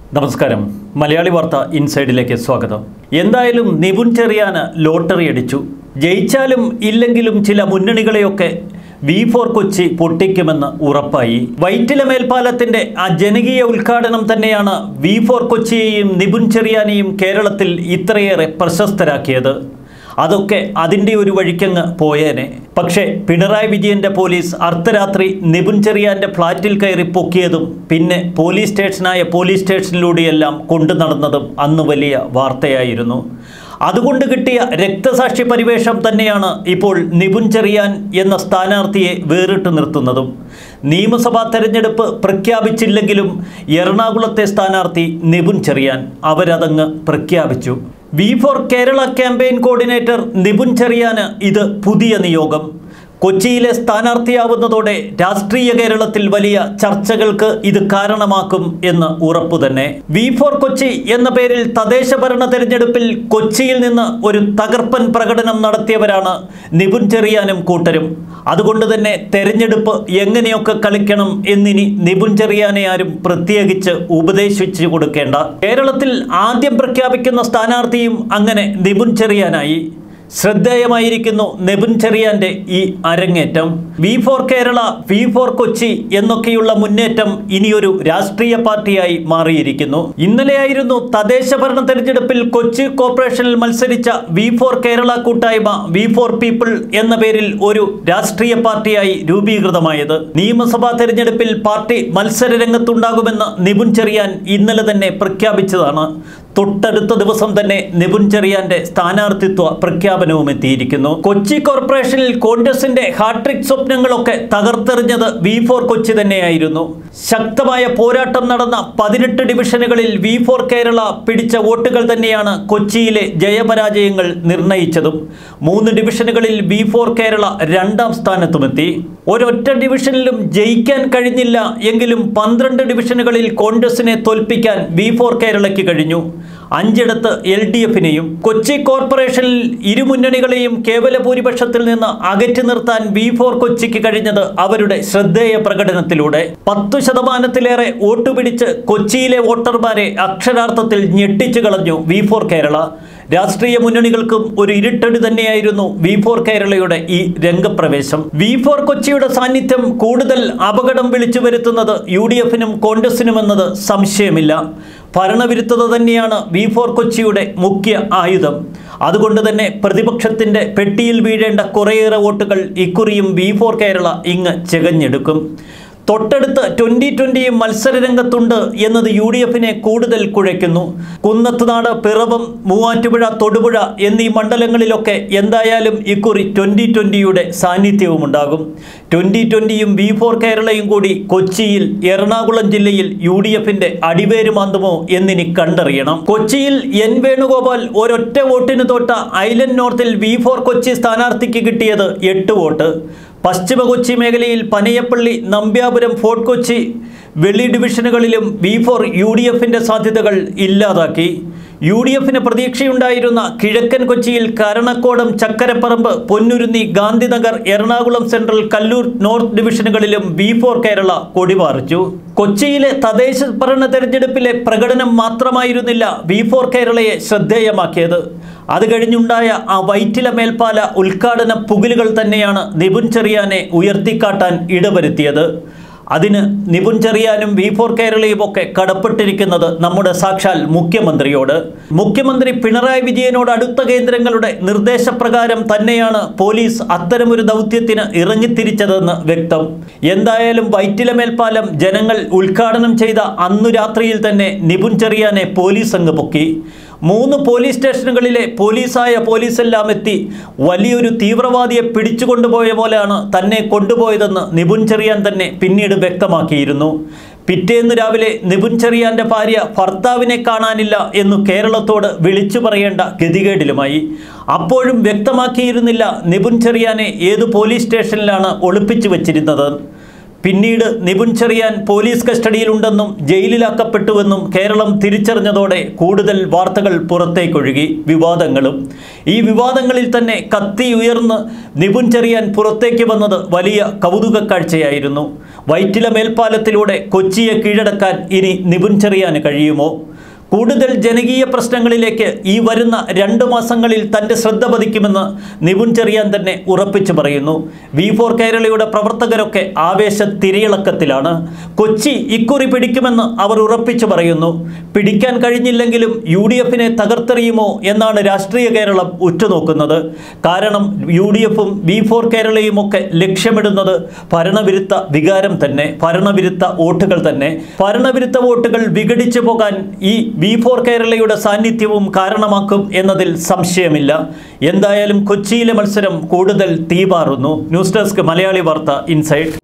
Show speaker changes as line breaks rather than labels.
നമസ്കാരം. മലയാളി വാർത്ത ഇൻസൈഡിലേക്ക് സ്വാഗതം. എന്തായാലും നിപുൻ ചെറിയാന് ലോട്ടറി അടിച്ചു. ജയിച്ചാലും ഇല്ലെങ്കിലും ചില മുന്നണികളെയൊക്കെ V4 കൊച്ചി പൊട്ടിക്കുമെന്ന് ഉറപ്പായി. വൈറ്റില മേൽപ്പാലത്തിന്റെ ആ ജനകീയ ഉദ്ഘാടനം തന്നെയാണ് V4 കൊച്ചിയെയും നിപുൻ ചെറിയാനെയും കേരളത്തിൽ ഇത്രയേറെ പ്രശസ്തരാക്കിയത്. അതൊക്കെ അതിൻ്റെ ഒരു വഴിക്കങ്ങ് പോയേനെ. പക്ഷേ പിണറായി വിജയൻ്റെ പോലീസ് അർദ്ധരാത്രി നിപുൻ ചെറിയാൻ്റെ ഫ്ളാറ്റിൽ കയറി പൊക്കിയതും പിന്നെ പോലീസ് സ്റ്റേഷനിലൂടെയെല്ലാം കൊണ്ടു നടന്നതും അന്ന് വലിയ വാർത്തയായിരുന്നു. അതുകൊണ്ട് കിട്ടിയ രക്തസാക്ഷി പരിവേഷം തന്നെയാണ് ഇപ്പോൾ നിപുൻ ചെറിയാൻ എന്ന സ്ഥാനാർത്ഥിയെ വേറിട്ട് നിർത്തുന്നതും. നിയമസഭാ തെരഞ്ഞെടുപ്പ് പ്രഖ്യാപിച്ചില്ലെങ്കിലും എറണാകുളത്തെ സ്ഥാനാർത്ഥി നിപുൻ ചെറിയാൻ അവരതങ്ങ് പ്രഖ്യാപിച്ചു. V4 Kerala campaign coordinator Nipun ചെറിയാന് ഇത് പുതിയ നിയോഗം. കൊച്ചിയിലെ സ്ഥാനാർത്ഥിയാവുന്നതോടെ രാഷ്ട്രീയ കേരളത്തിൽ വലിയ ചർച്ചകൾക്ക് ഇത് കാരണമാക്കും എന്ന് ഉറപ്പു തന്നെ. V4 കൊച്ചി എന്ന പേരിൽ തദ്ദേശ ഭരണ തെരഞ്ഞെടുപ്പിൽ കൊച്ചിയിൽ നിന്ന് ഒരു തകർപ്പൻ പ്രകടനം നടത്തിയവരാണ് നിപുൻ ചെറിയാനും കൂട്ടരും. അതുകൊണ്ട് തന്നെ തെരഞ്ഞെടുപ്പ് എങ്ങനെയൊക്കെ കളിക്കണം എന്നിനി നിപുൻ ചെറിയാനെ ആരും പ്രത്യേകിച്ച് ഉപദേശിച്ചു കൊടുക്കേണ്ട. കേരളത്തിൽ ആദ്യം പ്രഖ്യാപിക്കുന്ന സ്ഥാനാർത്ഥിയും അങ്ങനെ നിപുൻ ചെറിയാനായി. ശ്രദ്ധേയമായിരിക്കുന്നു നിപുൻ ചെറിയാൻ്റെ ഈ അരങ്ങേറ്റം. V4 കേരള, V4 കൊച്ചി എന്നൊക്കെയുള്ള മുന്നേറ്റം ഇനിയൊരു രാഷ്ട്രീയ പാർട്ടിയായി മാറിയിരിക്കുന്നു. ഇന്നലെയായിരുന്നു തദ്ദേശ ഭരണ തെരഞ്ഞെടുപ്പിൽ കൊച്ചി കോർപ്പറേഷനിൽ മത്സരിച്ച V4 കേരള കൂട്ടായ്മ V4 പീപ്പിൾ എന്ന പേരിൽ ഒരു രാഷ്ട്രീയ പാർട്ടിയായി രൂപീകൃതമായത്. നിയമസഭാ തെരഞ്ഞെടുപ്പിൽ പാർട്ടി മത്സര രംഗത്തുണ്ടാകുമെന്ന് നിപുൻ ചെറിയാൻ ഇന്നലെ തന്നെ പ്രഖ്യാപിച്ചതാണ്. തൊട്ടടുത്ത ദിവസം തന്നെ നിപുൻ ചെറിയാന്റെ സ്ഥാനാർത്ഥിത്വ പ്രഖ്യാപനവും എത്തിയിരിക്കുന്നു. കൊച്ചി കോർപ്പറേഷനിൽ കോൺഗ്രസിന്റെ ഹാട്രിക് സ്വപ്നങ്ങളൊക്കെ തകർത്തെറിഞ്ഞത് V4 കൊച്ചി തന്നെയായിരുന്നു. ശക്തമായ പോരാട്ടം നടന്ന 18 ഡിവിഷനുകളിൽ V4 കേരള പിടിച്ച വോട്ടുകൾ തന്നെയാണ് കൊച്ചിയിലെ ജയപരാജയങ്ങൾ നിർണയിച്ചതും. 3 ഡിവിഷനുകളിൽ V4 കേരള 2ാം സ്ഥാനത്തുമെത്തി. ഒരൊറ്റ ഡിവിഷനിലും ജയിക്കാൻ കഴിഞ്ഞില്ല എങ്കിലും 12 ഡിവിഷനുകളിൽ കോൺഗ്രസിനെ തോൽപ്പിക്കാൻ V4 കേരളയ്ക്ക് കഴിഞ്ഞു. 5ഇടത്ത് LDFിനെയും. കൊച്ചി കോർപ്പറേഷനിൽ ഇരുമുന്നണികളെയും കേവല ഭൂരിപക്ഷത്തിൽ നിന്ന് അകറ്റി നിർത്താൻ V4 കൊച്ചിക്ക് കഴിഞ്ഞത് അവരുടെ ശ്രദ്ധേയ പ്രകടനത്തിലൂടെ. 10% വോട്ട് പിടിച്ച് കൊച്ചിയിലെ വോട്ടർമാരെ അക്ഷരാർത്ഥത്തിൽ ഞെട്ടിച്ചു കളഞ്ഞു V4 കേരള. രാഷ്ട്രീയ മുന്നണികൾക്കും ഒരു ഇരുട്ടടി തന്നെയായിരുന്നു V4 കേരളയുടെ ഈ രംഗപ്രവേശം. V4 കൊച്ചിയുടെ സാന്നിധ്യം കൂടുതൽ അപകടം വിളിച്ചു വരുത്തുന്നത് UDFിനും കോൺഗ്രസിനുമെന്നത് സംശയമില്ല. ഭരണവിരുദ്ധത തന്നെയാണ് V4 കൊച്ചിയുടെ മുഖ്യ ആയുധം. അതുകൊണ്ട് തന്നെ പ്രതിപക്ഷത്തിൻ്റെ പെട്ടിയിൽ വീഴേണ്ട കുറേയേറെ വോട്ടുകൾ ഇക്കുറിയും V4 കേരള ഇങ്ങ് ചെകഞ്ഞെടുക്കും. തൊട്ടടുത്ത് 2020 മത്സര രംഗത്തുണ്ട് എന്നത് UDFിനെ കൂടുതൽ കുഴയ്ക്കുന്നു. കുന്നത്തുനാട്, പിറവം, മൂവാറ്റുപുഴ, തൊടുപുഴ എന്നീ മണ്ഡലങ്ങളിലൊക്കെ എന്തായാലും ഇക്കുറി 2020യുടെ സാന്നിധ്യവുമുണ്ടാകും. 2020യും V4 കേരളയും കൂടി കൊച്ചിയിൽ, എറണാകുളം ജില്ലയിൽ UDFിൻ്റെ അടിവേര് മാന്തുമോ എന്നിനി കണ്ടറിയണം. കൊച്ചിയിൽ N വേണുഗോപാൽ ഒരൊറ്റ വോട്ടിന് തോറ്റ ഐലൻഡ് നോർത്തിൽ V4 കൊച്ചി സ്ഥാനാർത്ഥിക്ക് കിട്ടിയത് 8 വോട്ട്. പശ്ചിമ കൊച്ചി മേഖലയിൽ പനയപ്പള്ളി, നമ്പ്യാപുരം, ഫോർട്ട് കൊച്ചി, വെള്ളി ഡിവിഷനുകളിലും V4 UDFിൻ്റെ സാധ്യതകൾ ഇല്ലാതാക്കി. UDFിന് പ്രതീക്ഷയുണ്ടായിരുന്ന കിഴക്കൻ കൊച്ചിയിൽ കരണക്കോടം, ചക്കരപ്പറമ്പ്, പൊന്നുരുന്നി, ഗാന്ധിനഗർ, എറണാകുളം സെൻട്രൽ, കല്ലൂർ നോർത്ത് ഡിവിഷനുകളിലും V4 കേരള കൊടിപാറിച്ചു. കൊച്ചിയിലെ തദ്ദേശ ഭരണ തെരഞ്ഞെടുപ്പിലെ പ്രകടനം മാത്രമായിരുന്നില്ല V4 കേരളയെ ശ്രദ്ധേയമാക്കിയത്. അത് കഴിഞ്ഞുണ്ടായ ആ വൈറ്റില മേൽപ്പാല ഉദ്ഘാടന പുകിലുകൾ തന്നെയാണ് നിപുൻ ചെറിയാനെ ഉയർത്തിക്കാട്ടാൻ ഇടവരുത്തിയത്. അതിന് നിപുൻ ചെറിയാനും V4 കേരളയുമൊക്കെ കടപ്പെട്ടിരിക്കുന്നത് നമ്മുടെ സാക്ഷാൽ മുഖ്യമന്ത്രിയോട്. മുഖ്യമന്ത്രി പിണറായി വിജയനോട് അടുത്ത കേന്ദ്രങ്ങളുടെ നിർദ്ദേശപ്രകാരം തന്നെയാണ് പോലീസ് അത്തരമൊരു ദൗത്യത്തിന് ഇറങ്ങിത്തിരിച്ചതെന്ന് വ്യക്തം. എന്തായാലും വൈറ്റില മേൽപ്പാലം ജനങ്ങൾ ഉദ്ഘാടനം ചെയ്ത അന്നു രാത്രിയിൽ തന്നെ നിപുൻ ചെറിയാനെ പോലീസ് അങ്ങ് പൊക്കി. 3 പോലീസ് സ്റ്റേഷനുകളിലെ പോലീസെല്ലാം എത്തി വലിയൊരു തീവ്രവാദിയെ പിടിച്ചുകൊണ്ടുപോയ പോലെയാണ് തന്നെ കൊണ്ടുപോയതെന്ന് നിപുൻ ചെറിയാൻ തന്നെ പിന്നീട് വ്യക്തമാക്കിയിരുന്നു. പിറ്റേന്ന് രാവിലെ നിപുൻ ചെറിയാൻ്റെ ഭാര്യ ഭർത്താവിനെ കാണാനില്ല എന്നു കേരളത്തോട് വിളിച്ചു പറയേണ്ട ഗതികേടിലുമായി. അപ്പോഴും വ്യക്തമാക്കിയിരുന്നില്ല നിപുൻ ചെറിയാനെ ഏത് പോലീസ് സ്റ്റേഷനിലാണ് ഒളിപ്പിച്ചു വച്ചിരുന്നത്. പിന്നീട് നിപുൻ ചെറിയാൻ പോലീസ് കസ്റ്റഡിയിലുണ്ടെന്നും ജയിലിലാക്കപ്പെട്ടുവെന്നും കേരളം തിരിച്ചറിഞ്ഞതോടെ കൂടുതൽ വാർത്തകൾ പുറത്തേക്കൊഴുകി. ഈ വിവാദങ്ങളിൽ തന്നെ കത്തി ഉയർന്ന് നിപുൻ ചെറിയാൻ പുറത്തേക്ക് വന്നത് വലിയ കൗതുക കാഴ്ചയായിരുന്നു. വൈറ്റില മേൽപ്പാലത്തിലൂടെ കൊച്ചിയെ കീഴടക്കാൻ ഇനി നിപുൻ ചെറിയാന് കഴിയുമോ? കൂടുതൽ ജനകീയ പ്രശ്നങ്ങളിലേക്ക് ഈ വരുന്ന 2 മാസങ്ങളിൽ തൻ്റെ ശ്രദ്ധ പതിക്കുമെന്ന് നിപുൻ ചെറിയാൻ തന്നെ ഉറപ്പിച്ചു പറയുന്നു. V4 കേരളയുടെ പ്രവർത്തകരൊക്കെ ആവേശ തിരയിളക്കത്തിലാണ്. കൊച്ചി ഇക്കുറി പിടിക്കുമെന്ന് അവർ ഉറപ്പിച്ചു പറയുന്നു. പിടിക്കാൻ കഴിഞ്ഞില്ലെങ്കിലും UDF-നെ തകർത്തെറിയുമോ എന്നാണ് രാഷ്ട്രീയ കേരളം ഉറ്റുനോക്കുന്നത്. കാരണം UDF-ഉം V4 കേരളയുമൊക്കെ ലക്ഷ്യമിടുന്നത് ഭരണവിരുദ്ധ വികാരം തന്നെ, ഭരണവിരുദ്ധ വോട്ടുകൾ തന്നെ. ഭരണവിരുദ്ധ വോട്ടുകൾ വിഘടിച്ചു പോകാൻ ഈ V4 കേരളയുടെ സാന്നിധ്യവും കാരണമാക്കും എന്നതിൽ സംശയമില്ല. എന്തായാലും കൊച്ചിയിലെ മത്സരം കൂടുതൽ തീപാറുന്നു. ന്യൂസ് ഡെസ്ക് മലയാളി വാർത്ത ഇൻസൈഡ്.